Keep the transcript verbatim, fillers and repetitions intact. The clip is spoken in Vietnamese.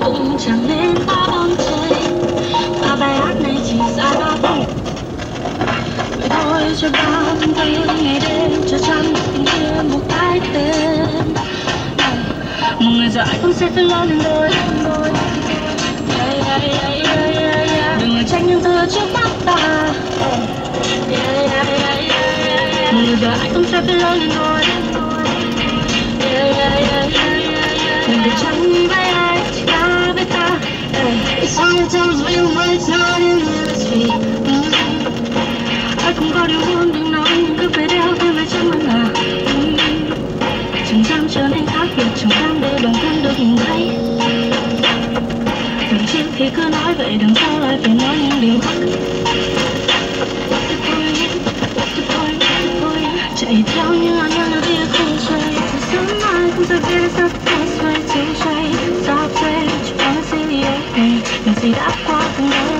cũng chẳng nên quá bon chen. Và bài hát này chỉ dài ba phút vậy thôi, cho bao thân thương ngày đêm, cho chăm tình kia một cái tên. Một ngày rồi ai cũng sẽ phải lớn lên đôi. Đừng ngồi trách những thứ trước mắt ta. Một ngày rồi ai cũng sẽ phải lớn lên đôi. Đừng để chẳng với ai, chỉ ta với ta. It's hard to tell real but it's not in the street. Ai cũng có điều muốn đừng nói, nhưng cứ phải đeo thêm vài trăm lần à. Chẳng dám trở nên khác biệt, chẳng dám để bản thân được nhìn thấy. Thường trước khi cứ nói vậy, đằng sau lại phải nói những điều khác. Chạy theo những ngàn nhân ở phía không xoay, từ sớm mai không sẽ biết sắp tới xoay chiếu xoay. Stop say, chỉ có gì yêu này, những gì đã qua từng đó.